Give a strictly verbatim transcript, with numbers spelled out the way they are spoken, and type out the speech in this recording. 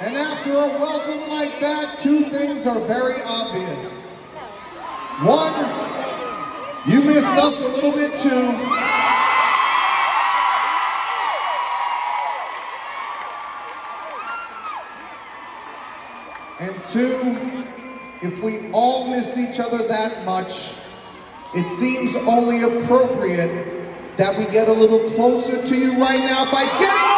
And after a welcome like that, two things are very obvious. One, you missed us a little bit too. And two, if we all missed each other that much, it seems only appropriate that we get a little closer to you right now by getting